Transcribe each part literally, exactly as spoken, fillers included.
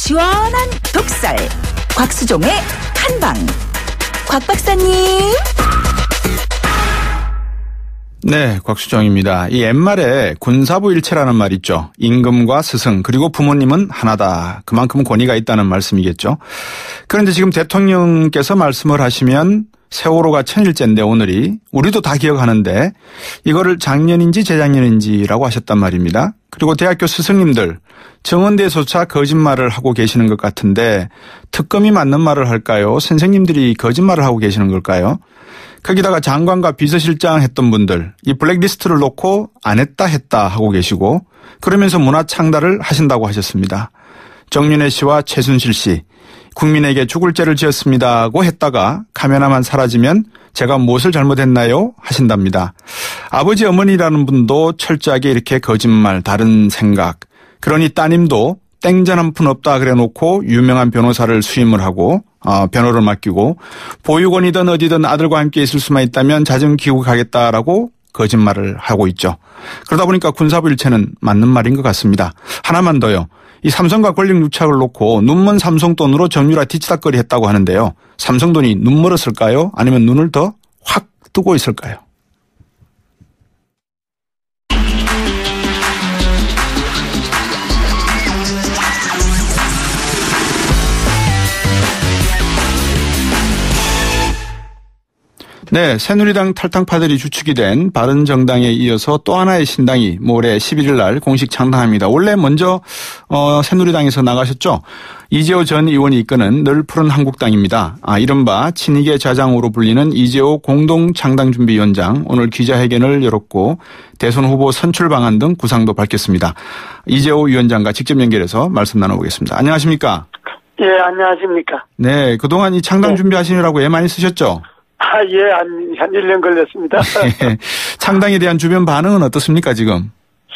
시원한 독설 곽수종의 한방. 곽 박사님. 네, 곽수정입니다. 이 옛말에 군사부 일체라는 말 있죠. 임금과 스승 그리고 부모님은 하나다. 그만큼 권위가 있다는 말씀이겠죠. 그런데 지금 대통령께서 말씀을 하시면 세월호가 천일째인데 오늘이 우리도 다 기억하는데 이거를 작년인지 재작년인지라고 하셨단 말입니다. 그리고 대학교 스승님들 정원대에서조차 거짓말을 하고 계시는 것 같은데 특검이 맞는 말을 할까요? 선생님들이 거짓말을 하고 계시는 걸까요? 거기다가 장관과 비서실장 했던 분들 이 블랙리스트를 놓고 안 했다 했다 하고 계시고 그러면서 문화창달을 하신다고 하셨습니다. 정윤회 씨와 최순실 씨 국민에게 죽을 죄를 지었습니다고 했다가 카메라만 사라지면 제가 무엇을 잘못했나요? 하신답니다. 아버지 어머니라는 분도 철저하게 이렇게 거짓말 다른 생각 그러니 따님도 땡전 한 푼 없다 그래놓고 유명한 변호사를 수임을 하고 어, 변호를 맡기고 보육원이든 어디든 아들과 함께 있을 수만 있다면 자정 귀국하겠다라고 거짓말을 하고 있죠. 그러다 보니까 군사부 일체는 맞는 말인 것 같습니다. 하나만 더요. 이 삼성과 권력 유착을 놓고 눈먼 삼성 돈으로 정유라 뒤치다거리 했다고 하는데요. 삼성 돈이 눈 멀었을까요? 아니면 눈을 더 확 뜨고 있을까요? 네, 새누리당 탈당파들이 주축이 된 바른정당에 이어서 또 하나의 신당이 모레 십일일 날 공식 창당합니다. 원래 먼저 어, 새누리당에서 나가셨죠. 이재호 전 의원이 이끄는 늘 푸른 한국당입니다. 아, 이른바 친이계 좌장으로 불리는 이재호 공동창당준비위원장 오늘 기자회견을 열었고 대선 후보 선출 방안 등 구상도 밝혔습니다. 이재호 위원장과 직접 연결해서 말씀 나눠보겠습니다. 안녕하십니까? 예, 안녕하십니까? 네, 그동안 이 창당 준비하시느라고 애 많이 쓰셨죠? 아, 예, 한, 한 일 년 걸렸습니다. 예, 창당에 대한 주변 반응은 어떻습니까, 지금?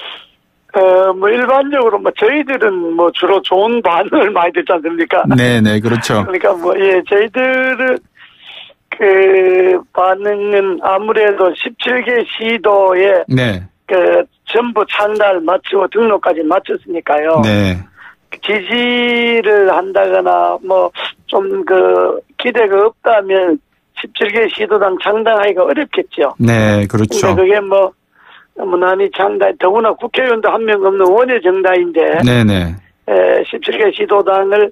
어, 뭐, 일반적으로, 뭐, 저희들은 뭐, 주로 좋은 반응을 많이 듣지 않습니까? 네네, 그렇죠. 그러니까 뭐, 예, 저희들은, 그, 반응은 아무래도 십칠 개 시도에, 네. 그, 전부 창달 마치고 등록까지 마쳤으니까요. 네. 지지를 한다거나, 뭐, 좀 그, 기대가 없다면, 십칠 개 시도당 창당하기가 어렵겠죠. 네, 그렇죠. 근데 그게 뭐, 무난히 창당, 더구나 국회의원도 한 명 없는 원외 정당인데, 네네. 에, 십칠 개 시도당을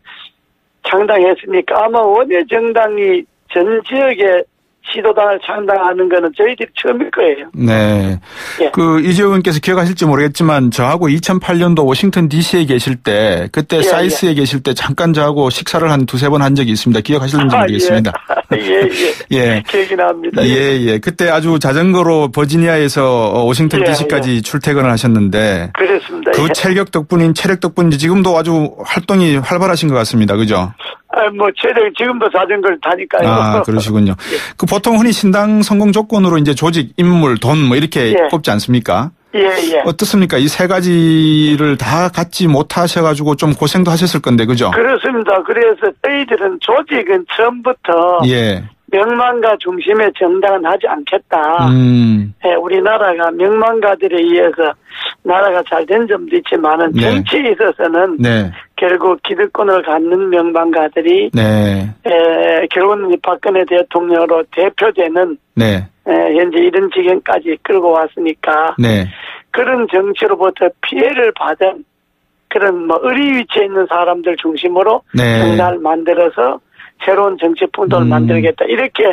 창당했으니까 아마 원외 정당이 전 지역에 시도당을 창당하는 거는 저희들이 처음일 거예요. 네. 예. 그, 이재호 의원께서 기억하실지 모르겠지만, 저하고 이천팔 년도 워싱턴 디씨에 계실 때, 그때 예, 사이스에 예. 계실 때 잠깐 저하고 식사를 한 두세 번 한 적이 있습니다. 기억하실는지 모르겠습니다. 아, 예. 예, 예. 예. 기억이 납니다. 예, 예. 그때 아주 자전거로 버지니아에서 워싱턴 예, 디씨까지 예. 출퇴근을 하셨는데. 그렇습니다. 그 예. 체력 덕분인, 체력 덕분인지 지금도 아주 활동이 활발하신 것 같습니다. 그죠? 아, 뭐, 체력, 지금도 자전거를 타니까요. 아, 그러시군요. 예. 그 보통 흔히 신당 성공 조건으로 이제 조직, 인물, 돈 뭐 이렇게 예. 꼽지 않습니까? 예, 예. 어떻습니까? 이 세 가지를 다 갖지 못하셔가지고 좀 고생도 하셨을 건데, 그죠? 그렇습니다. 그래서 저희들은 조직은 처음부터 예. 명망가 중심의 정당은 하지 않겠다. 음. 예, 우리나라가 명망가들에 의해서 나라가 잘 된 점도 있지만은 네. 정치에 있어서는 네. 결국 기득권을 갖는 명망가들이 네. 에, 결국은 박근혜 대통령으로 대표되는 네. 에, 현재 이런 지경까지 끌고 왔으니까 네. 그런 정치로부터 피해를 받은 그런 뭐 의리 위치에 있는 사람들 중심으로 네. 정당을 만들어서 새로운 정치 풍토를 음. 만들겠다. 이렇게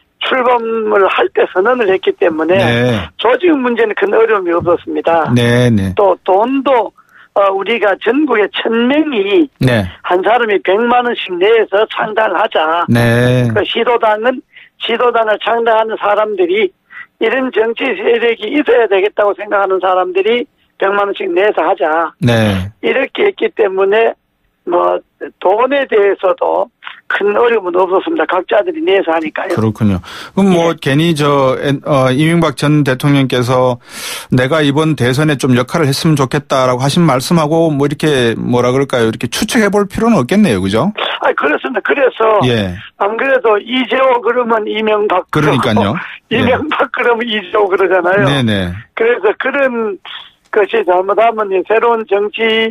출범을 할 때 선언을 했기 때문에 네. 조직 문제는 큰 어려움이 없었습니다. 네. 네. 또 돈도 어, 우리가 전국에 천 명이 네. 한 사람이 백만 원씩 내서 창당을 하자. 네. 그 시도당은 시도당을 창당하는 사람들이 이런 정치 세력이 있어야 되겠다고 생각하는 사람들이 백만 원씩 내서 하자. 네. 이렇게 했기 때문에 뭐 돈에 대해서도 큰 어려움은 없었습니다. 각자들이 내서 하니까요. 그렇군요. 그럼 뭐 예. 괜히 저 어, 이명박 전 대통령께서 내가 이번 대선에 좀 역할을 했으면 좋겠다라고 하신 말씀하고 뭐 이렇게 뭐라 그럴까요? 이렇게 추측해 볼 필요는 없겠네요. 그죠? 아, 그렇습니다. 그래서 예. 안 그래도 이재호 그러면 이명박 그러니까요. 이명박 예. 그러면 이재호 그러잖아요. 네네. 그래서 그런 것이 잘못하면 새로운 정치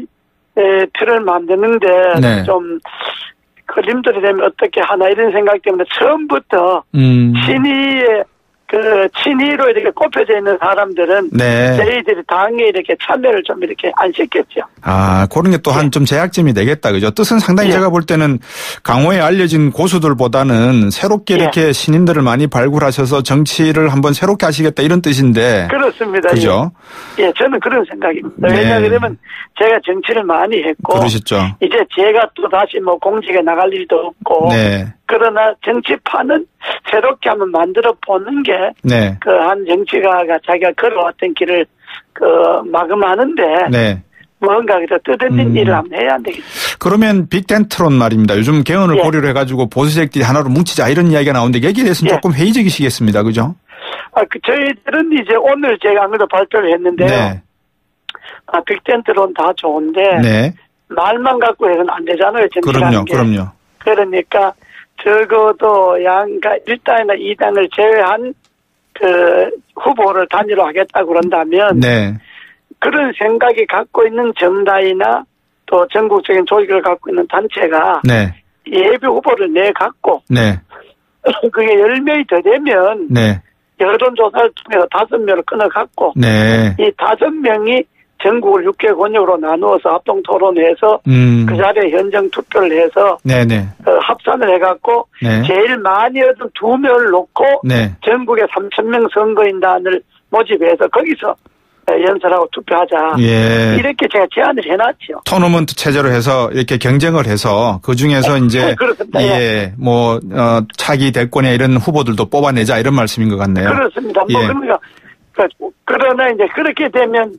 에, 틀을 만드는데 네. 좀 걸림돌이 되면 어떻게 하나 이런 생각 때문에 처음부터 음. 친이의 그 친이로 이렇게 꼽혀져 있는 사람들은 네. 저희들이 당에 이렇게 참여를 좀 이렇게 안 시켰죠. 아, 그런 게 또 한 좀 제약점이 되겠다. 그죠? 뜻은 상당히 예. 제가 볼 때는 강호에 알려진 고수들보다는 새롭게 예. 이렇게 신인들을 많이 발굴하셔서 정치를 한번 새롭게 하시겠다 이런 뜻인데. 그렇습니다. 그죠? 예, 예 저는 그런 생각입니다. 네. 왜냐하면 제가 정치를 많이 했고. 그러셨죠. 이제 제가 또 다시 뭐 공직에 나갈 일도 없고. 네. 그러나 정치판은 새롭게 한번 만들어 보는 게 네. 그 한 정치가가 자기가 걸어왔던 길을 그 마감하는데 네. 뭔가 그저 뜻있는 음. 일을 한번 해야 안 되겠죠. 그러면 빅텐트론 말입니다. 요즘 개헌을 예. 고려를 해가지고 보수색들이 하나로 뭉치자 이런 이야기가 나오는데 여기에 대해서는 예. 조금 회의적이시겠습니다. 그죠? 아, 그 저희들은 이제 오늘 제가 안 그래도 발표를 했는데요. 네. 아, 빅텐트론 다 좋은데 네. 말만 갖고 해서는 안 되잖아요. 정치라는 그럼요. 게. 그럼요. 그러니까 적어도 양가 일 당이나 이 당을 제외한 그 후보를 단일화 하겠다고 그런다면 네. 그런 생각이 갖고 있는 정당이나 또 전국적인 조직을 갖고 있는 단체가 네. 예비 후보를 내 갖고 네. 그게 열 명이 더 되면 네. 여론조사를 통해서 다섯 명을 끊어 갖고 네. 이 다섯 명이 전국을 육 개 권역으로 나누어서 합동 토론해서 음. 그 자리에 현장 투표를 해서 네네. 어, 합산을 해갖고 네. 제일 많이 얻은 두 명을 놓고 네. 전국에 삼천 명 선거인단을 모집해서 거기서 어, 연설하고 투표하자. 예. 이렇게 제가 제안을 해놨죠. 토너먼트 체제로 해서 이렇게 경쟁을 해서 그 중에서 이제 그렇습니다. 예, 뭐 어, 차기 대권에 이런 후보들도 뽑아내자 이런 말씀인 것 같네요. 그렇습니다. 뭐 예. 그러니까 그- 그러나 이제 그렇게 되면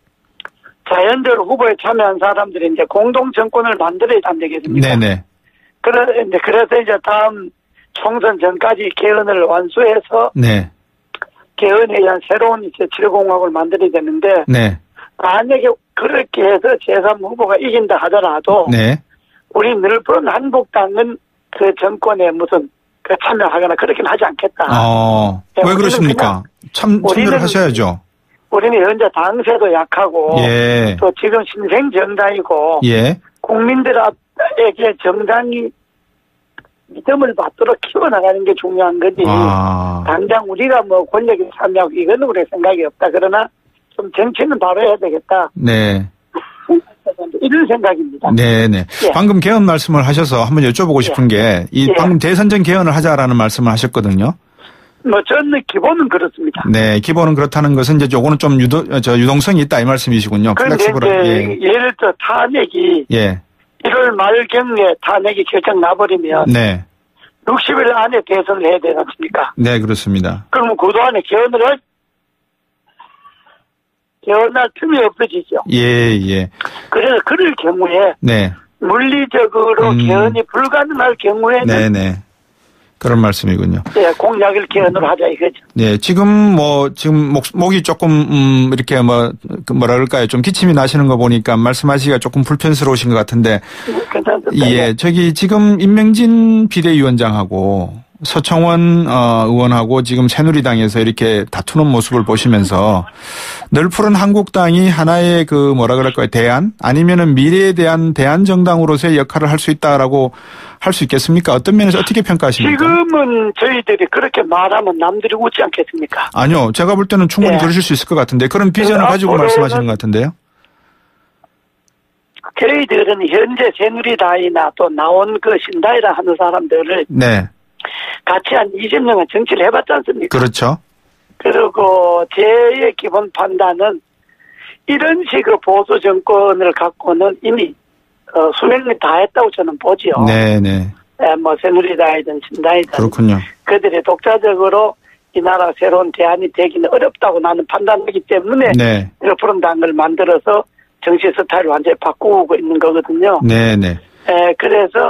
자연적으로 후보에 참여한 사람들이 이제 공동 정권을 만들어야 안 되겠습니까? 네네. 그래 이제 그래서 이제 다음 총선 전까지 개헌을 완수해서 네. 개헌에 의한 새로운 이제 칠공화국을 만들어야 되는데 네. 만약에 그렇게 해서 제삼 후보가 이긴다 하더라도 네. 우리 늘푸른 한국당은 그 정권에 무슨 그 참여하거나 그렇게는 하지 않겠다. 어. 네, 왜 우리는 그러십니까? 참 참여를 우리는 하셔야죠. 우리는 현재 당세도 약하고 예. 또 지금 신생 정당이고 예. 국민들에게 정당이 믿음을 받도록 키워나가는 게 중요한 거지. 아. 당장 우리가 뭐 권력에 참여하고 이거는 우리 생각이 없다. 그러나 좀 정치는 바로 해야 되겠다. 네. 이런 생각입니다. 네네. 예. 방금 개헌 말씀을 하셔서 한번 여쭤보고 싶은 게 이 예. 방금 대선전 개헌을 하자라는 말씀을 하셨거든요. 뭐 저는 기본은 그렇습니다. 네, 기본은 그렇다는 것은 이제 요거는 좀 유도, 저 유동성이 있다 이 말씀이시군요. 그런데 플렉시블한. 이제 예. 예를 들어 탄핵이 예. 일월 말경에 탄핵이 결정 나버리면 네. 육십 일 안에 대선을 해야 되지 않습니까? 네, 그렇습니다. 그러면 그동안에 개헌을 할 개헌할 틈이 없어지죠. 예, 예. 그래서 그럴 경우에 네. 물리적으로 음. 개헌이 불가능할 경우에는 네, 네. 그런 말씀이군요. 예, 공약을 개헌으로 하자 이거죠. 네, 지금 뭐, 지금 목, 목이 조금, 음, 이렇게 뭐, 그 뭐라 그럴까요? 좀 기침이 나시는 거 보니까 말씀하시기가 조금 불편스러우신 것 같은데. 괜찮습니다. 예, 저기 지금 임명진 비대위원장하고 서청원 어, 의원하고 지금 새누리당에서 이렇게 다투는 모습을 보시면서 늘푸른 한국당이 하나의 그 뭐라 그럴까요? 대안? 아니면은 미래에 대한 대안 정당으로서의 역할을 할 수 있다라고 할 수 있겠습니까? 어떤 면에서 어떻게 평가하십니까? 지금은 저희들이 그렇게 말하면 남들이 웃지 않겠습니까? 아니요. 제가 볼 때는 충분히 예. 그러실 수 있을 것 같은데 그런 비전을 그 가지고 앞으로는 말씀하시는 것 같은데요. 저희들은 현재 새누리당이나 또 나온 그 신다이라 하는 사람들을 네. 같이 한 이십 년간 정치를 해봤지 않습니까? 그렇죠. 그리고 제의 기본 판단은 이런 식으로 보수 정권을 갖고는 이미 어, 수명이 다 했다고 저는 보지요. 네, 네. 에, 뭐 새누리당이든 신당이든 그렇군요. 그들이 독자적으로 이 나라 새로운 대안이 되기는 어렵다고 나는 판단하기 때문에 네. 푸른 당을 만들어서 정치 스타일을 완전히 바꾸고 있는 거거든요. 네, 네. 에, 그래서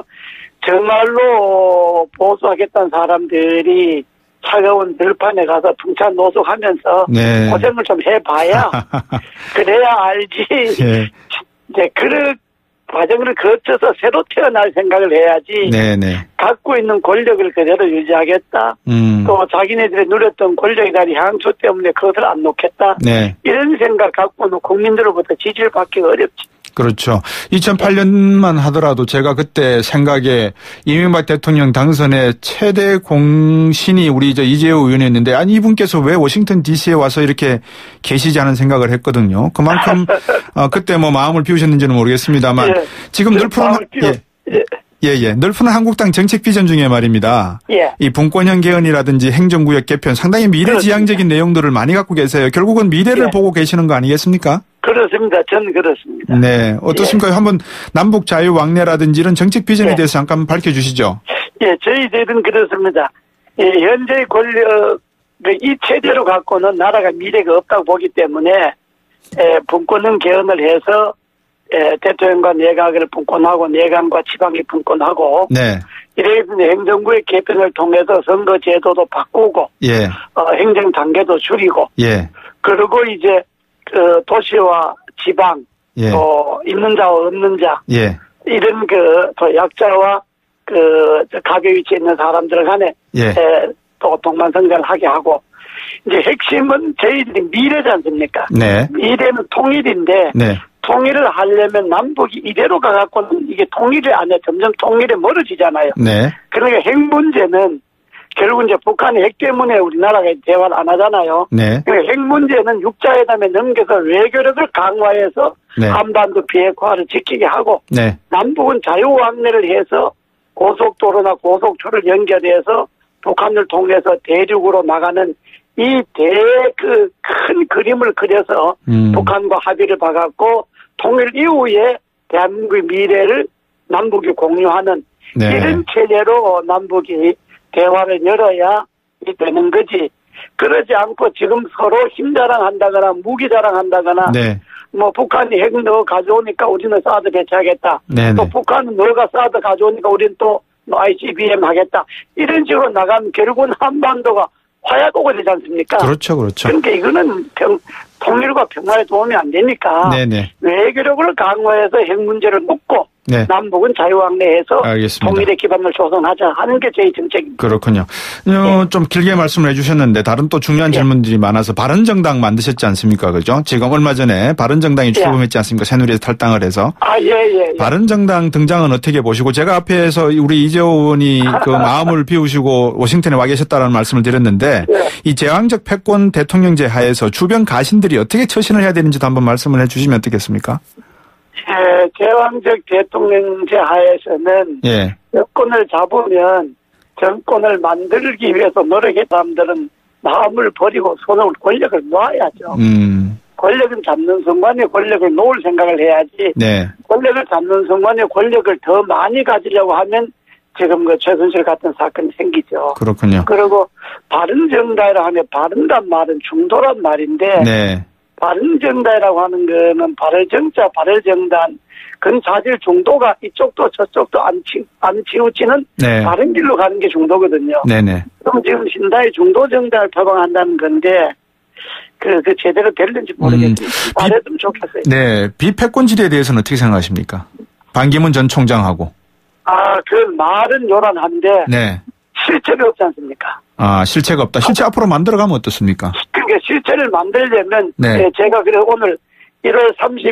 정말로 보수하겠다는 사람들이 차가운 들판에 가서 풍찬 노숙하면서 네. 고생을 좀 해봐야 그래야 알지. 예. 이제 그 과정을 거쳐서 새로 태어날 생각을 해야지. 네, 네. 갖고 있는 권력을 그대로 유지하겠다. 음. 또 자기네들이 누렸던 권력에 대한 향수 때문에 그것을 안 놓겠다. 네. 이런 생각 갖고는 국민들로부터 지지를 받기가 어렵지. 그렇죠. 이천팔 년만 하더라도 제가 그때 생각에 이명박 대통령 당선의 최대 공신이 우리 저 이재호 의원이었는데 아니 이분께서 왜 워싱턴 디씨에 와서 이렇게 계시지 않은 생각을 했거든요. 그만큼 어, 그때 뭐 마음을 비우셨는지는 모르겠습니다만 예. 지금 늘 푸는 예. 예. 예, 예. 늘 푸는 한국당 정책 비전 중에 말입니다. 예. 이 분권형 개헌이라든지 행정구역 개편 상당히 미래지향적인 내용들을 많이 갖고 계세요. 결국은 미래를 예. 보고 계시는 거 아니겠습니까? 그렇습니다. 저는 그렇습니다. 네. 어떻습니까? 예. 한번 남북 자유왕래라든지 이런 정책 비전에 예. 대해서 잠깐 밝혀주시죠. 예, 저희들은 그렇습니다. 예, 현재 권력, 이 체제로 갖고는 나라가 미래가 없다고 보기 때문에, 예, 분권형 개헌을 해서 예, 대통령과 내각을 분권하고 내각과 지방이 분권하고 네. 이래서 행정부의 개편을 통해서 선거 제도도 바꾸고 예. 어, 행정 단계도 줄이고 예. 그리고 이제 그 도시와 지방 예. 또 있는 자와 없는 자 예. 이런 그 또 약자와 그 가계 위치에 있는 사람들 간에 예. 에, 또 동반성장을 하게 하고 이제 핵심은 저희들이 미래지 않습니까? 네. 미래는 통일인데 네. 통일을 하려면 남북이 이대로 가갖고는 이게 통일이 안 해. 점점 통일에 멀어지잖아요. 네. 그러니까 핵 문제는 결국 이제 북한이 핵 때문에 우리나라가 대화를 안 하잖아요. 네. 그러니까 핵 문제는 육자회담에 넘겨서 외교력을 강화해서 네. 한반도 비핵화를 지키게 하고 네. 남북은 자유왕래를 해서 고속도로나 고속철을 연결해서 북한을 통해서 대륙으로 나가는 이 대 그 큰 그림을 그려서 음. 북한과 합의를 봐갖고 통일 이후에 대한민국의 미래를 남북이 공유하는 네. 이런 체제로 남북이 대화를 열어야 되는 거지. 그러지 않고 지금 서로 힘 자랑한다거나 무기 자랑한다거나 네. 뭐 북한이 핵 너 가져오니까 우리는 사드 배치하겠다. 네네. 또 북한은 너가 사드 가져오니까 우리는 또 아이씨비엠 하겠다. 이런 식으로 나가면 결국은 한반도가 화약고가 되지 않습니까? 그렇죠, 그렇죠. 그러니까 이거는 평, 통일과 평화에 도움이 안 되니까 네네. 외교력을 강화해서 핵 문제를 놓고 네. 남북은 자유왕래해서 알겠습니다. 통일의 기반을 조성하자 하는 게 저희 정책입니다. 그렇군요. 어, 좀 길게 말씀을 해주셨는데 다른 또 중요한 예. 질문들이 많아서 바른정당 만드셨지 않습니까? 그죠? 지금 얼마 전에 바른정당이 출범했지 않습니까? 새누리에서 탈당을 해서. 아, 예, 예. 예. 바른정당 등장은 어떻게 보시고 제가 앞에서 우리 이재호 의원이 그 마음을 비우시고 워싱턴에 와 계셨다는 말씀을 드렸는데 예. 이 제왕적 패권 대통령제 하에서 주변 가신들이 어떻게 처신을 해야 되는지도 한번 말씀을 해 주시면 어떻겠습니까? 예, 제왕적 대통령제 하에서는 예. 여권을 잡으면 정권을 만들기 위해서 노력했던 사람들은 마음을 버리고 손을 권력을 놓아야죠. 음. 권력은 잡는 순간에 권력을 놓을 생각을 해야지. 네. 권력을 잡는 순간에 권력을 더 많이 가지려고 하면 지금 그 최순실 같은 사건이 생기죠. 그렇군요. 그리고 바른정당이라 하면 바른단 말은 중도란 말인데 네. 바른정당이라고 하는 거는 발을정자, 발을정단, 그건 사실 중도가 이쪽도 저쪽도 안, 치, 안 치우치는 네. 다른 길로 가는 게 중도거든요. 네네. 그럼 지금 신당이 중도정당을 표방한다는 건데 그, 그 제대로 될는지 모르겠습니다. 음, 잘했으면 좋겠어요. 네. 비패권지대에 대해서는 어떻게 생각하십니까? 반기문 전 총장하고. 아, 그 말은 요란한데 네. 실체가 없지 않습니까? 아, 실체가 없다. 실체 앞으로 만들어가면 어떻습니까? 그러니까 실체를 만들려면 네. 예, 제가 그래 오늘 일월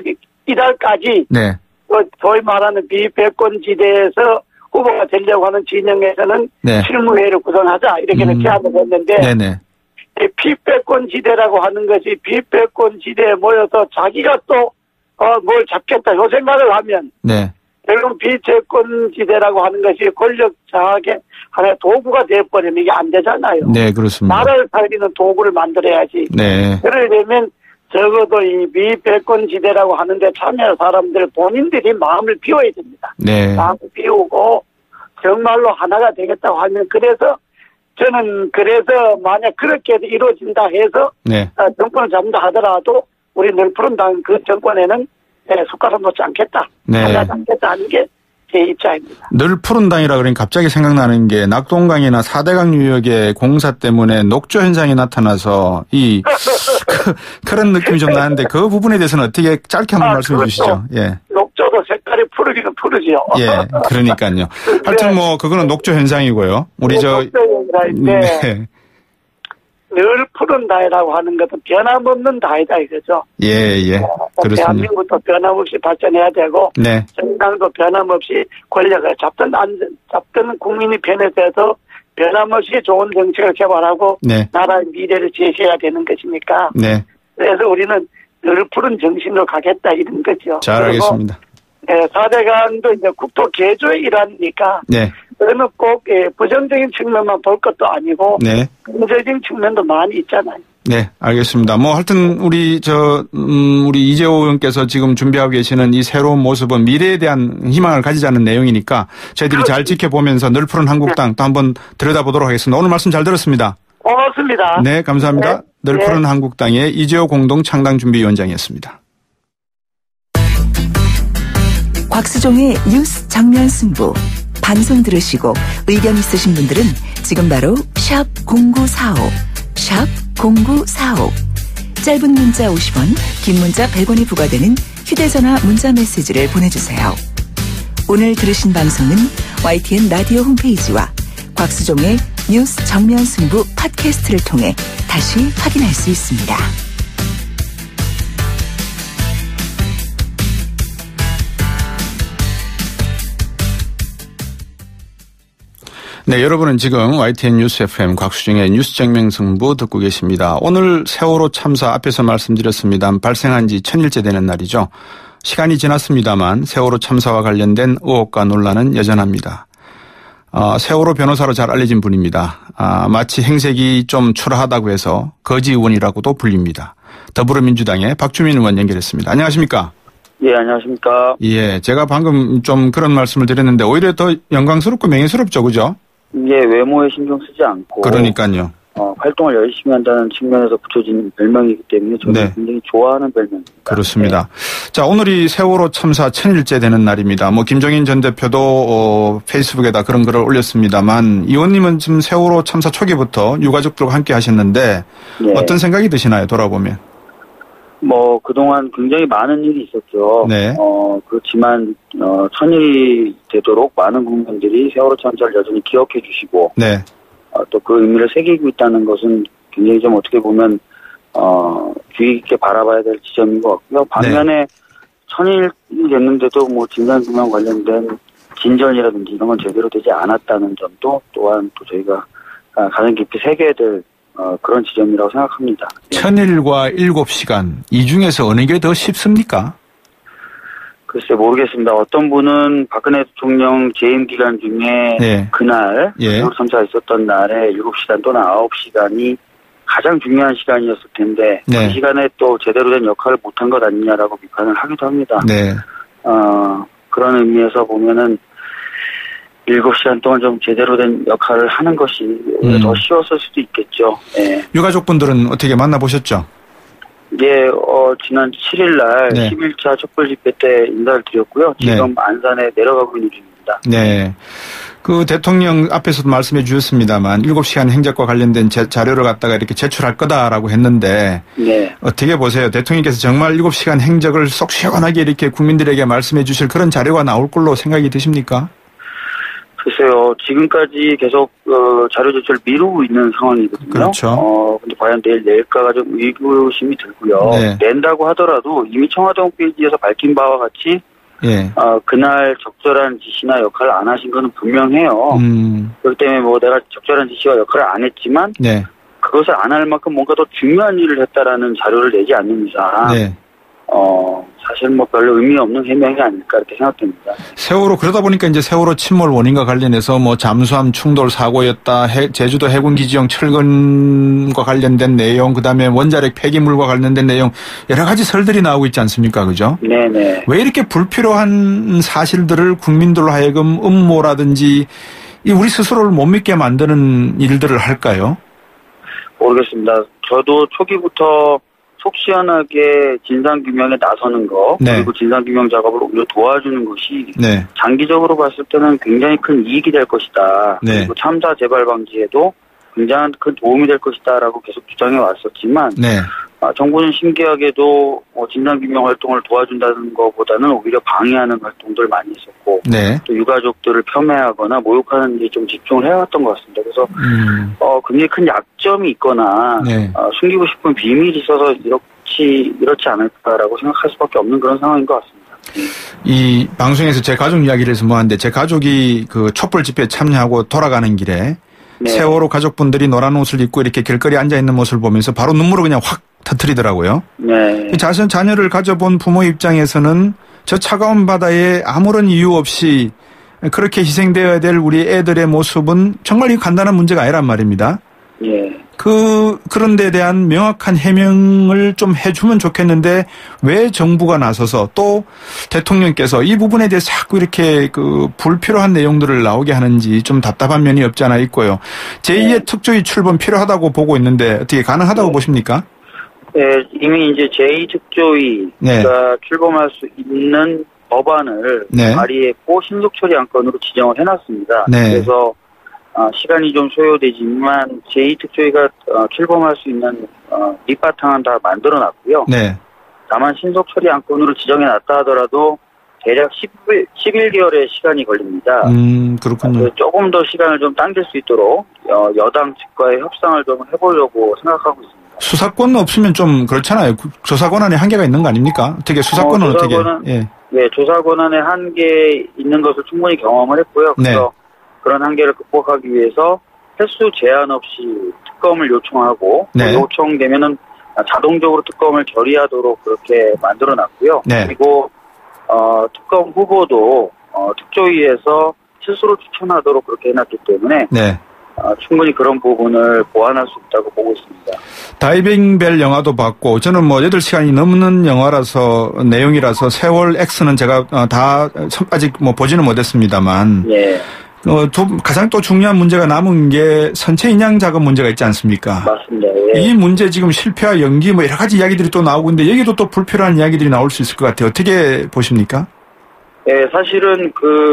삼십일일까지 네. 소위 말하는 비패권지대에서 후보가 되려고 하는 진영에서는 네. 실무회의를 구성하자 이렇게는 음. 제안을 했는데 네네. 이 비패권지대라고 하는 것이 비패권지대에 모여서 자기가 또 어, 뭘 잡겠다 요 생각을 하면 네. 결국 비패권지대라고 하는 것이 권력 장악의 하나의 도구가 되어버리면 이게 안 되잖아요. 네, 그렇습니다. 나라를 살리는 도구를 만들어야지. 네. 그러려면 적어도 이 비패권지대라고 하는데 참여할 사람들 본인들이 마음을 비워야 됩니다. 네. 마음을 비우고 정말로 하나가 되겠다고 하면 그래서 저는 그래서 만약 그렇게 이루어진다 해서 네. 정권을 잡는다 하더라도 우리 늘푸른당 그 정권에는 숟가락 놓지 않겠다. 네. 하지 않겠다 하는 게 제 입장입니다. 늘 푸른 당이라 그러니 갑자기 생각나는 게 낙동강이나 사대강 유역의 공사 때문에 녹조 현상이 나타나서 이 그, 그런 느낌이 좀 나는데 그 부분에 대해서는 어떻게 짧게 한번 아, 말씀해 그렇죠. 주시죠. 예. 녹조도 색깔이 푸르기는 푸르지요. 예. 그러니까요. 하여튼 뭐 그거는 녹조 현상이고요. 우리 네, 저 녹조 현상인데 네. 늘 푸른 다이라고 하는 것은 변함없는 다이다 이거죠. 예, 예. 어, 그렇습니다. 대한민국도 변함없이 발전해야 되고, 네. 정당도 변함없이 권력을 잡든 안 잡든 국민이 편에 대해서 변함없이 좋은 정책을 개발하고 네. 나라의 미래를 제시해야 되는 것이니까. 네. 그래서 우리는 늘 푸른 정신으로 가겠다 이런 거죠. 잘 알겠습니다. 네, 사대강도 이제 국토 개조의 일환이니까. 네. 그러면 꼭 예, 부정적인 측면만 볼 것도 아니고 네. 긍정적인 측면도 많이 있잖아요. 네, 알겠습니다. 뭐 하여튼 우리 저 음, 우리 이재호 의원께서 지금 준비하고 계시는 이 새로운 모습은 미래에 대한 희망을 가지자는 내용이니까 저희들이 잘 지켜보면서 늘 푸른 한국당 또 한번 들여다보도록 하겠습니다. 오늘 말씀 잘 들었습니다. 고맙습니다. 네, 감사합니다. 네. 늘 네. 푸른 한국당의 이재호 공동 창당준비위원장이었습니다. 곽수종의 뉴스 정면 승부. 방송 들으시고 의견 있으신 분들은 지금 바로 샵 공구사오, 샵 공구사오. 짧은 문자 오십 원, 긴 문자 백 원이 부과되는 휴대전화 문자 메시지를 보내주세요. 오늘 들으신 방송은 와이티엔 라디오 홈페이지와 곽수종의 뉴스 정면 승부 팟캐스트를 통해 다시 확인할 수 있습니다. 네, 여러분은 지금 와이티엔 뉴스 에프엠 곽수정의 뉴스 정면승부 듣고 계십니다. 오늘 세월호 참사 앞에서 말씀드렸습니다. 발생한 지 천일째 되는 날이죠. 시간이 지났습니다만 세월호 참사와 관련된 의혹과 논란은 여전합니다. 어, 세월호 변호사로 잘 알려진 분입니다. 아, 마치 행색이 좀 초라하다고 해서 거지 의원이라고도 불립니다. 더불어민주당의 박주민 의원 연결했습니다. 안녕하십니까? 예, 안녕하십니까? 예, 제가 방금 좀 그런 말씀을 드렸는데 오히려 더 영광스럽고 명예스럽죠, 그죠? 예, 외모에 신경 쓰지 않고. 그러니까요. 어, 활동을 열심히 한다는 측면에서 붙여진 별명이기 때문에 저는 네. 굉장히 좋아하는 별명입니다. 그렇습니다. 네. 자, 오늘이 세월호 참사 천일째 되는 날입니다. 뭐 김종인 전 대표도 어, 페이스북에다 그런 글을 올렸습니다만 의원님은 지금 세월호 참사 초기부터 유가족들과 함께 하셨는데 네. 어떤 생각이 드시나요? 돌아보면. 뭐 그동안 굉장히 많은 일이 있었죠. 네. 어, 그렇지만 어, 천일이 되도록 많은 국민들이 세월호 참사를 여전히 기억해 주시고 네. 어, 또 그 의미를 새기고 있다는 것은 굉장히 좀 어떻게 보면 어, 주의 깊게 바라봐야 될 지점인 것 같고요. 반면에 네. 천일이 됐는데도 뭐 진상규명 관련된 진전이라든지 이런 건 제대로 되지 않았다는 점도 또한 또 저희가 가장 깊이 새겨야 될 어, 그런 지점이라고 생각합니다. 천일과 일곱 시간 이 중에서 어느 게 더 쉽습니까? 글쎄 모르겠습니다. 어떤 분은 박근혜 대통령 재임 기간 중에 네. 그날 세월호 예. 참사가 있었던 날에 일곱 시간 또는 아홉 시간이 가장 중요한 시간이었을 텐데 네. 그 시간에 또 제대로 된 역할을 못한 것 아니냐라고 비판을 하기도 합니다. 네. 어, 그런 의미에서 보면은 일곱 시간 동안 좀 제대로 된 역할을 하는 것이 음. 더 쉬웠을 수도 있겠죠. 네. 유가족분들은 어떻게 만나보셨죠? 예, 어, 지난 칠 일 날 네. 십일 차 촛불 집회 때 인사를 드렸고요. 지금 네. 안산에 내려가고 있는 중입니다. 네. 그 대통령 앞에서도 말씀해 주셨습니다만 일곱 시간 행적과 관련된 제, 자료를 갖다가 이렇게 제출할 거다라고 했는데 네. 어떻게 보세요? 대통령께서 정말 일곱 시간 행적을 쏙 시원하게 이렇게 국민들에게 말씀해 주실 그런 자료가 나올 걸로 생각이 드십니까? 글쎄요, 지금까지 계속 어, 자료 제출을 미루고 있는 상황이거든요. 그렇죠. 어, 근데 과연 내일 낼까가 좀 의구심이 들고요. 네. 낸다고 하더라도 이미 청와대 홈페이지에서 밝힌 바와 같이 예. 어, 그날 적절한 지시나 역할을 안 하신 것은 분명해요. 음. 그렇기 때문에 뭐 내가 적절한 지시와 역할을 안 했지만 네. 그것을 안 할 만큼 뭔가 더 중요한 일을 했다라는 자료를 내지 않는 이상 네. 어, 사실 뭐 별로 의미 없는 해명이 아닐까 이렇게 생각됩니다. 세월호 그러다 보니까 이제 세월호 침몰 원인과 관련해서 뭐 잠수함 충돌 사고였다, 해, 제주도 해군기지용 철근과 관련된 내용, 그다음에 원자력 폐기물과 관련된 내용 여러 가지 설들이 나오고 있지 않습니까, 그죠? 네네. 왜 이렇게 불필요한 사실들을 국민들로 하여금 음모라든지 이 우리 스스로를 못 믿게 만드는 일들을 할까요? 모르겠습니다. 저도 초기부터 속 시원하게 진상규명에 나서는 거 네. 그리고 진상규명 작업을 오히려 도와주는 것이 네. 장기적으로 봤을 때는 굉장히 큰 이익이 될 것이다. 네. 그리고 참사 재발 방지에도 굉장한 큰 도움이 될 것이다라고 계속 주장해 왔었지만 네. 아, 정부는 신기하게도 뭐 진상규명 활동을 도와준다는 것보다는 오히려 방해하는 활동들을 많이 했었고 네. 또 유가족들을 폄훼하거나 모욕하는 데 좀 집중을 해왔던 것 같습니다. 그래서 음. 어, 굉장히 큰 약점이 있거나 네. 어, 숨기고 싶은 비밀이 있어서 이렇지 이렇지 않을까라고 생각할 수밖에 없는 그런 상황인 것 같습니다. 이 방송에서 제 가족 이야기를 해서 뭐하는데 제 가족이 그 촛불 집회에 참여하고 돌아가는 길에 네. 세월호 가족분들이 노란 옷을 입고 이렇게 길거리에 앉아 있는 모습을 보면서 바로 눈물을 그냥 확 터뜨리더라고요. 네. 자신 자녀를 가져본 부모 입장에서는 저 차가운 바다에 아무런 이유 없이 그렇게 희생되어야 될 우리 애들의 모습은 정말 이 간단한 문제가 아니란 말입니다. 예. 그, 그런 데 대한 명확한 해명을 좀 해주면 좋겠는데 왜 정부가 나서서 또 대통령께서 이 부분에 대해서 자꾸 이렇게 그 불필요한 내용들을 나오게 하는지 좀 답답한 면이 없지 않아 있고요. 제이의 네. 특조위 출범 필요하다고 보고 있는데 어떻게 가능하다고 네. 보십니까? 네, 이미 이제 제이 특조위가 네. 출범할 수 있는 법안을 네. 발의했고 신속 처리 안건으로 지정을 해놨습니다. 네. 그래서 어, 시간이 좀 소요되지만 제이 특조위가 어, 출범할 수 있는 어, 밑바탕은 다 만들어놨고요. 네. 다만 신속 처리 안건으로 지정해놨다 하더라도 대략 십일 개월의 시간이 걸립니다. 음, 그렇군요. 조금 더 시간을 좀 당길 수 있도록 어, 여당 측과의 협상을 좀 해보려고 생각하고 있습니다. 수사권 없으면 좀 그렇잖아요. 조사 권한에 한계가 있는 거 아닙니까? 어떻게 수사권은 어, 조사 어떻게? 권한, 예. 네, 조사 권한에 한계 있는 것을 충분히 경험을 했고요. 그래서 네. 그런 한계를 극복하기 위해서 횟수 제한 없이 특검을 요청하고 네. 요청되면은 자동적으로 특검을 결의하도록 그렇게 만들어놨고요. 네. 그리고 어, 특검 후보도 어, 특조위에서 스스로 추천하도록 그렇게 해놨기 때문에 네. 어, 충분히 그런 부분을 보완할 수 있다고 보고 있습니다. 다이빙 벨 영화도 봤고 저는 뭐 여덟 시간이 넘는 영화라서 내용이라서 세월 X는 제가 어, 다 아직 뭐 보지는 못했습니다만 예. 어, 두, 가장 또 중요한 문제가 남은 게 선체 인양 작업 문제가 있지 않습니까? 맞습니다. 예. 이 문제 지금 실패와 연기 뭐 여러 가지 이야기들이 또 나오고 있는데 여기도 또 불필요한 이야기들이 나올 수 있을 것 같아요. 어떻게 보십니까? 예, 사실은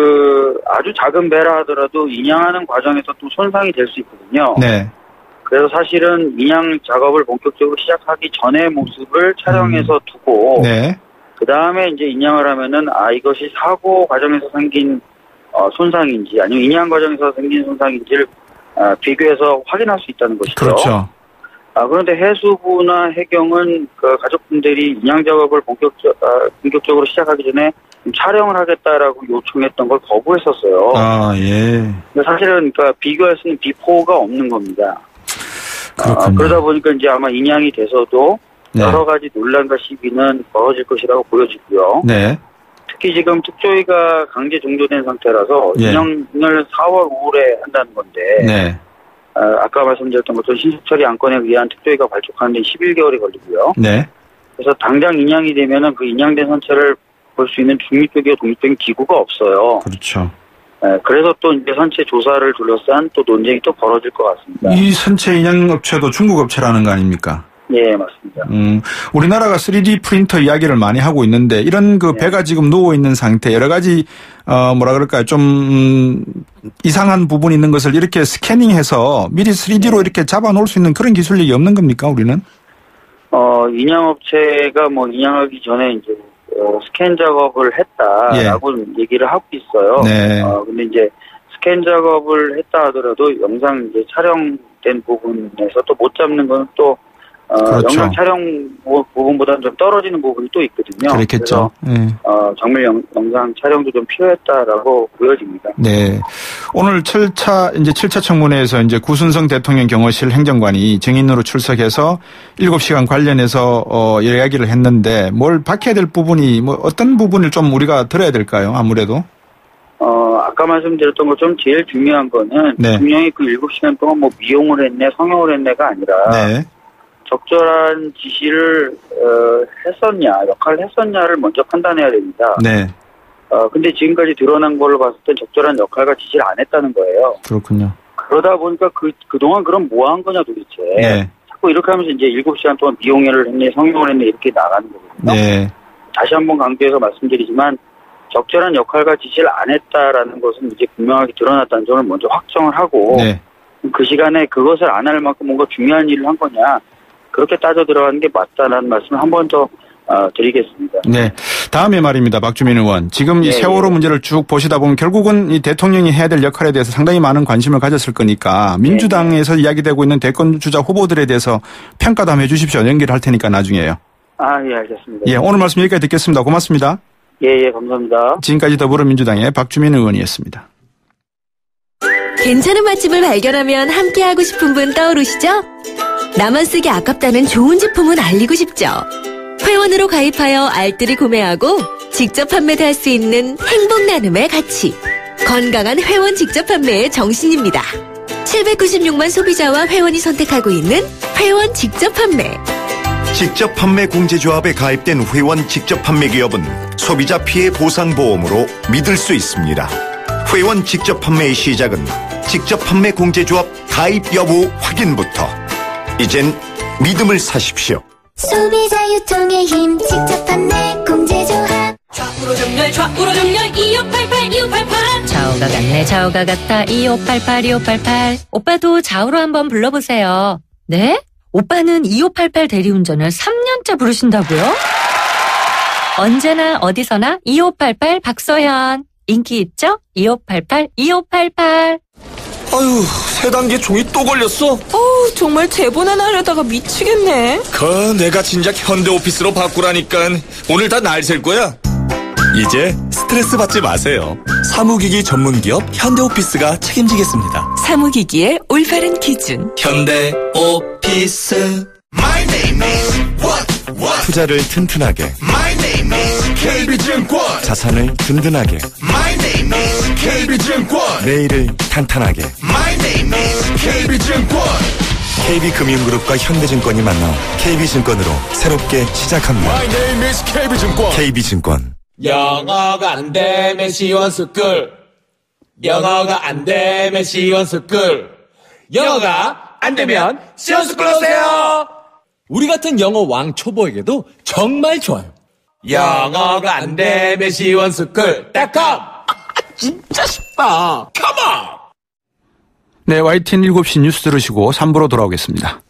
그 아주 작은 배라 하더라도 인양하는 과정에서 또 손상이 될 수 있거든요. 네. 그래서 사실은 인양 작업을 본격적으로 시작하기 전의 모습을 촬영해서 음. 두고 네. 그 다음에 이제 인양을 하면은 아 이것이 사고 과정에서 생긴 어, 손상인지 아니면 인양 과정에서 생긴 손상인지를 어, 비교해서 확인할 수 있다는 것이죠. 그렇죠. 아, 그런데 해수부나 해경은 그 가족분들이 인양 작업을 본격적, 아, 본격적으로 시작하기 전에 촬영을 하겠다라고 요청했던 걸 거부했었어요. 아, 예. 근데 사실은 그러니까 비교할 수 있는 비포가 없는 겁니다. 그렇군요. 아, 그러다 보니까 이제 아마 인양이 돼서도 네. 여러 가지 논란과 시비는 벌어질 것이라고 보여지고요. 네. 특히 지금 특조위가 강제 종료된 상태라서 예. 인양을 사월 오월에 한다는 건데 네. 어, 아까 말씀드렸던 것처럼 신속처리 안건에 의한 특조위가 발족하는데 십일 개월이 걸리고요. 네. 그래서 당장 인양이 되면은 그 인양된 선체를 볼 수 있는 중립적이고 독립적인 기구가 없어요. 그렇죠. 네, 그래서 또 이제 선체 조사를 둘러싼 또 논쟁이 또 벌어질 것 같습니다. 이 선체 인양 업체도 중국 업체라는 거 아닙니까? 네, 맞습니다. 음, 우리나라가 쓰리디 프린터 이야기를 많이 하고 있는데 이런 그 네. 배가 지금 누워 있는 상태 여러 가지 어 뭐라 그럴까요? 좀 음, 이상한 부분이 있는 것을 이렇게 스캐닝해서 미리 쓰리디로 네. 이렇게 잡아 놓을 수 있는 그런 기술력이 없는 겁니까, 우리는? 어, 인양 업체가 뭐 인양하기 전에 이제 어, 스캔 작업을 했다라고 예. 얘기를 하고 있어요. 네. 어, 근데 이제 스캔 작업을 했다 하더라도 영상 이제 촬영된 부분에서 또 못 잡는 건 또 어, 그렇죠. 영상 촬영 부분보다는 좀 떨어지는 부분이 또 있거든요. 그렇겠죠. 그래서 네. 어, 정밀 영, 영상 촬영도 좀 필요했다라고 보여집니다. 네. 오늘 칠 차, 이제 칠 차 청문회에서 이제 구순성 대통령 경호실 행정관이 증인으로 출석해서 일곱 시간 관련해서, 어, 이야기를 했는데 뭘 밝혀야 될 부분이 뭐 어떤 부분을 좀 우리가 들어야 될까요? 아무래도? 어, 아까 말씀드렸던 것처럼 제일 중요한 거는 네. 대통령이 그 일곱 시간 동안 뭐 미용을 했네, 성형을 했네가 아니라 네. 적절한 지시를 어, 했었냐, 역할을 했었냐를 먼저 판단해야 됩니다. 네. 어, 근데 지금까지 드러난 걸로 봤을 때 적절한 역할과 지시를 안 했다는 거예요. 그렇군요. 그러다 보니까 그, 그동안 그럼 뭐 한 거냐 도대체. 네. 자꾸 이렇게 하면서 이제 일곱 시간 동안 미용회를 했네, 성형을 했네 이렇게 나가는 거거든요. 네. 다시 한번 강조해서 말씀드리지만 적절한 역할과 지시를 안 했다라는 것은 이제 분명하게 드러났다는 점을 먼저 확정을 하고 네. 그 시간에 그것을 안 할 만큼 뭔가 중요한 일을 한 거냐. 그렇게 따져 들어가는 게 맞다라는 말씀을 한 번 더 어, 드리겠습니다. 네. 다음에 말입니다. 박주민 의원. 지금 이 네, 세월호 네. 문제를 쭉 보시다 보면 결국은 이 대통령이 해야 될 역할에 대해서 상당히 많은 관심을 가졌을 거니까 민주당에서 네. 이야기되고 있는 대권 주자 후보들에 대해서 평가도 한번 해 주십시오. 연결할 테니까 나중에요. 아, 예, 알겠습니다. 예, 오늘 말씀 여기까지 듣겠습니다. 고맙습니다. 예, 예, 감사합니다. 지금까지 더불어민주당의 박주민 의원이었습니다. 괜찮은 맛집을 발견하면 함께하고 싶은 분 떠오르시죠? 나만 쓰기 아깝다는 좋은 제품은 알리고 싶죠? 회원으로 가입하여 알뜰히 구매하고 직접 판매도 할 수 있는 행복 나눔의 가치. 건강한 회원 직접 판매의 정신입니다. 칠백구십육만 소비자와 회원이 선택하고 있는 회원 직접 판매. 직접 판매 공제조합에 가입된 회원 직접 판매 기업은 소비자 피해 보상 보험으로 믿을 수 있습니다. 회원 직접 판매의 시작은 직접 판매 공제조합 가입 여부 확인부터. 이젠 믿음을 사십시오. 소비자 유통의 힘 직접 판매 공제조합. 좌우로 정렬 좌우로 정렬 이오팔팔 이오팔팔. 좌우가 같네 좌우가 같다 이오팔팔 이오팔팔. 오빠도 좌우로 한번 불러보세요. 네? 오빠는 이오팔팔 대리운전을 삼 년째 부르신다고요? 언제나 어디서나 이오팔팔 박서현. 인기 있죠? 이오팔팔 이오팔팔. 아유, 세 단계 종이 또 걸렸어? 어우, 정말 제보나 하려다가 미치겠네. 그 내가 진작 현대오피스로 바꾸라니까. 오늘 다 날 셀 거야. 이제 스트레스 받지 마세요. 사무기기 전문기업 현대오피스가 책임지겠습니다. 사무기기의 올바른 기준. 현대오피스. My name is what, what? 투자를 튼튼하게. My name is 케이비증권. 자산을 든든하게. My name is 케이비증권. 내일을 탄탄하게. My name is 케이비증권. 케이비금융그룹과 현대증권이 만나 케이비증권으로 새롭게 시작합니다. My name is 케이비증권. 케이비증권. 영어가 안 되면 시원스쿨. 영어가 안 되면 시원스쿨. 영어가 안 되면 시원스쿨 오세요. 우리 같은 영어 왕 초보에게도 정말 좋아요. 영어가 안 되면 시원스쿨 닷컴. 진짜 쉽다. 컴온. 네, 와이티엔 일곱 시 뉴스 들으시고 삼 부로 돌아오겠습니다.